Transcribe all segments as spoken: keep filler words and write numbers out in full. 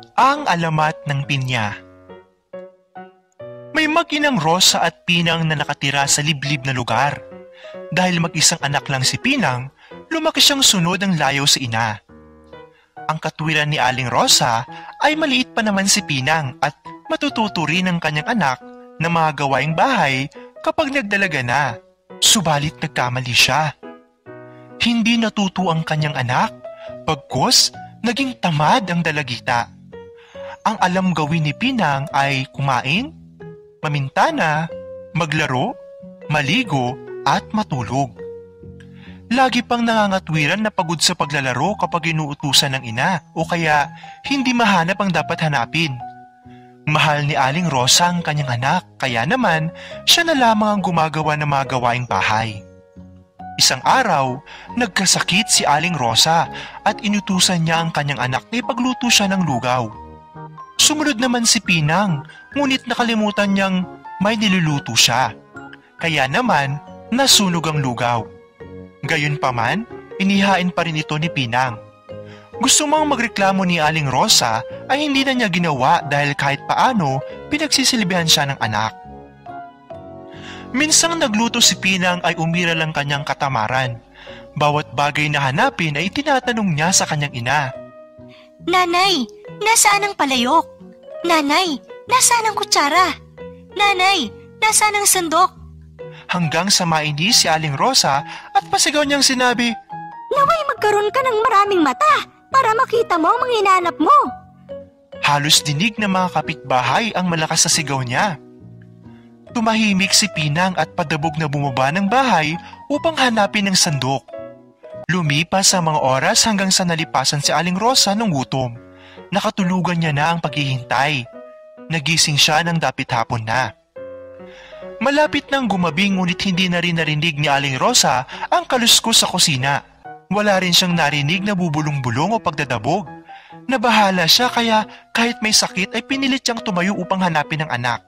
Ang alamat ng pinya. May mag-inang Rosa at Pinang na nakatira sa liblib na lugar. Dahil mag-isang anak lang si Pinang, lumaki siyang sunod ang layo sa ina. Ang katwiran ni Aling Rosa ay maliit pa naman si Pinang at matututo rin ang kanyang anak na mga gawaing bahay kapag nagdalaga na. Subalit nagkamali siya. Hindi natuto ang kanyang anak, bagkus naging tamad ang dalagita. Ang alam gawin ni Pinang ay kumain, mamintana, maglaro, maligo at matulog. Lagi pang nangangatwiran na pagod sa paglalaro kapag inuutusan ng ina o kaya hindi mahanap ang dapat hanapin. Mahal ni Aling Rosa ang kanyang anak, kaya naman siya na lamang ang gumagawa ng mga gawaing bahay. Isang araw, nagkasakit si Aling Rosa at inutusan niya ang kanyang anak na ipagluto siya ng lugaw. Sumunod naman si Pinang, ngunit nakalimutan niyang may niluluto siya. Kaya naman, nasunog ang lugaw. Gayunpaman, inihain pa rin ito ni Pinang. Gusto mang magreklamo ni Aling Rosa ay hindi na niya ginawa dahil kahit paano pinagsisilbihan siya ng anak. Minsang nagluto si Pinang ay umira lang kanyang katamaran. Bawat bagay na hanapin ay tinatanong niya sa kanyang ina. Nanay, nasaan ang palayok? Nanay, nasaan ang kutsara? Nanay, nasaan ang sandok? Hanggang sa mainis si Aling Rosa at pasigaw niyang sinabi, Naway magkaroon ka ng maraming mata para makita mo ang mga hinahanap mo. Halos dinig ng mga kapitbahay ang malakas na sigaw niya. Tumahimik si Pinang at padabog na bumaba ng bahay upang hanapin ang sandok. Lumipas ang mga oras hanggang sa nalipasan si Aling Rosa ng gutom. Nakatulugan niya na ang paghihintay. Nagising siya ng dapit hapon na. Malapit nang gumabi ngunit hindi na rin narinig ni Aling Rosa ang kaluskos sa kusina. Wala rin siyang narinig na bubulong-bulong o pagdadabog. Nabahala siya kaya kahit may sakit ay pinilit siyang tumayo upang hanapin ang anak.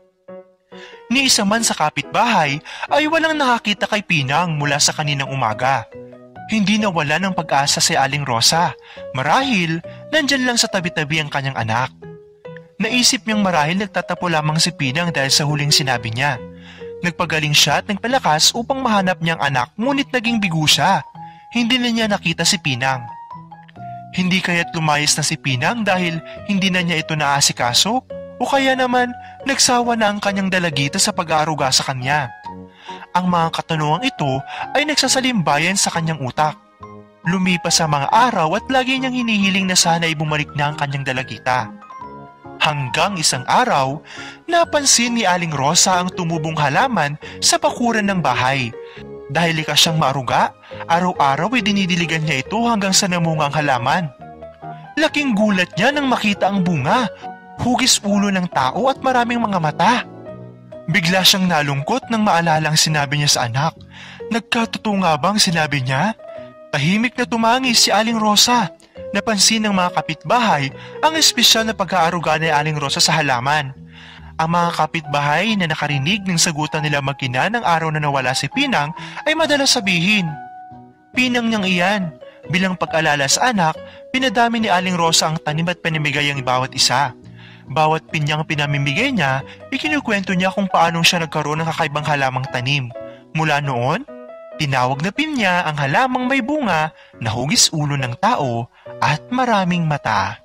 Ni isa man sa kapitbahay ay walang nakakita kay Pinang mula sa kaninang umaga. Hindi nawala ng pag-asa si Aling Rosa. Marahil, nandyan lang sa tabi-tabi ang kanyang anak. Naisip niyang marahil nagtatapo lamang si Pinang dahil sa huling sinabi niya. Nagpagaling siya at nagpalakas upang mahanap niyang anak ngunit naging bigo siya. Hindi na niya nakita si Pinang. Hindi kaya't lumayas na si Pinang dahil hindi na niya ito naasikaso o kaya naman nagsawa na ang kanyang dalagita sa pag-aaruga sa kanya. Ang mga katanungang ito ay nagsasalimbayan sa kanyang utak. Lumipas ang mga araw at lagi niyang hinihiling na sana ay bumalik na ang kanyang dalagita. Hanggang isang araw, napansin ni Aling Rosa ang tumubong halaman sa bakuran ng bahay. Dahil likas siyang maaruga, araw-araw ay dinidiligan niya ito hanggang sa namunga ang halaman. Laking gulat niya nang makita ang bunga, hugis ulo ng tao at maraming mga mata. Bigla siyang nalungkot nang maalala ang sinabi niya sa anak. Nagkatotoo nga bang sinabi niya? Tahimik na tumangis si Aling Rosa. Napansin ng mga kapitbahay ang espesyal na pag-aaruga ni Aling Rosa sa halaman. Ang mga kapitbahay na nakarinig ng sagutan nila mag-ina ng araw na nawala si Pinang ay madalas sabihin, Pinang niyang iyan. Bilang pag-alala sa anak, pinadami ni Aling Rosa ang tanim at pinamigay ang bawat isa. Bawat pinyang pinamimigay niya, ikinukwento niya kung paanong siya nagkaroon ng kakaibang halamang tanim. Mula noon, tinawag na pinya ang halamang may bunga na hugis ulo ng tao at maraming mata.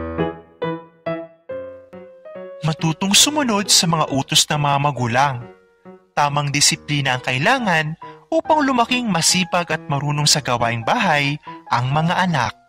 Matutong sumunod sa mga utos ng mga magulang. Tamang disiplina ang kailangan upang lumaking masipag at marunong sa gawaing bahay ang mga anak.